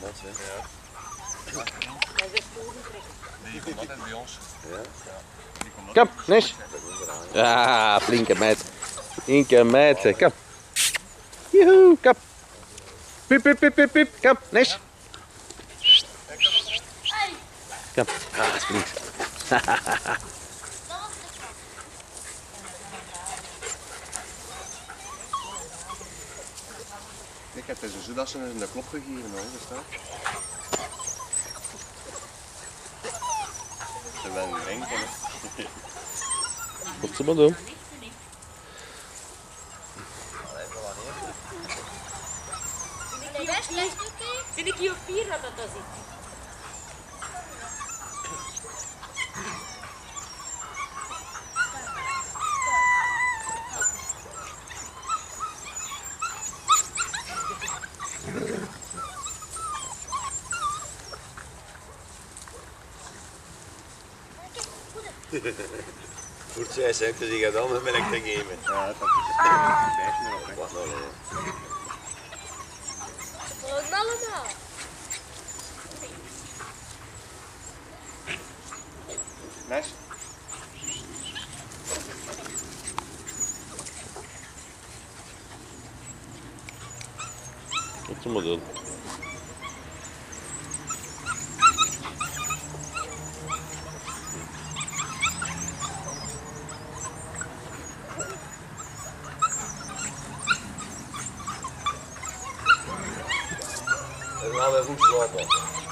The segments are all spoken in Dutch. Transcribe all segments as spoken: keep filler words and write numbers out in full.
dat hè? Ja. Die komt altijd bij ons. Ja? Kom, Nis. Ja, flinke meid. Flinke meid, kom. Joehoe, kom. Piep, piep, piep, piep, piep. Kom, Nis. Kom. Ah, springt. Ik heb deze zoedassen in de klop gegeven, hoor. Dat staat. Ze willen niet denken, hè. Wat ze maar doen. Vind ik hier op vier dat dat zit? Goed zei ze, dus ik ga dan met melk te geven. Ja, dat is het. Wat nou? Wat allemaal? Mes? Wat ze maar doen. En dan gaan we goed slapen.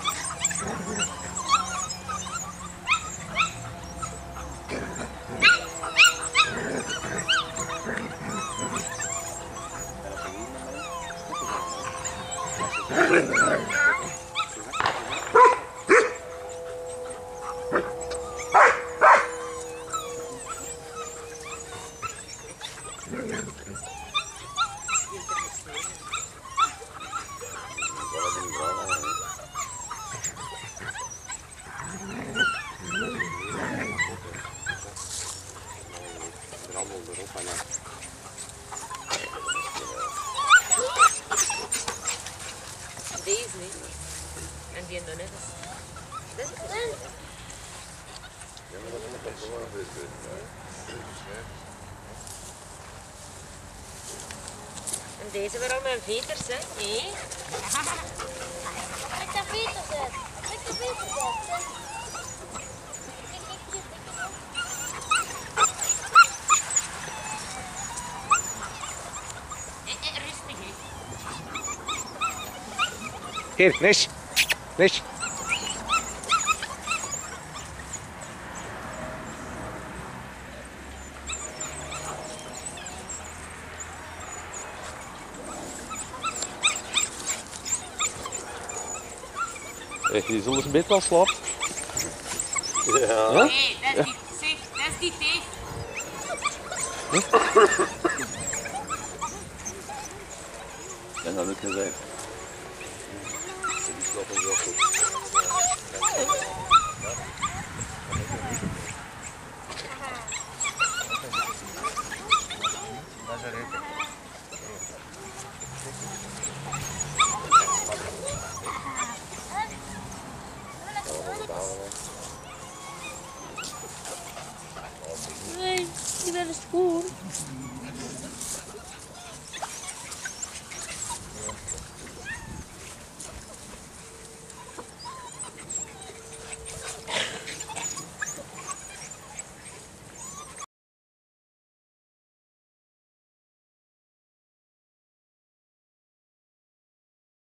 Deze niet. En die nog net. Dit is het. En deze weer al mijn veters, hè? Nee? Met de veters uit. Met de veters uit. Rustig, hè? Hier, Nis. Nis. Hey, die zullen een beetje wel slapen. Ja. Ja? Nee, dat is die, zeg, dat is die teef. En dan ook gezegd. Die slapen zo goed. Dat is een reken. Nee, die willen schoon.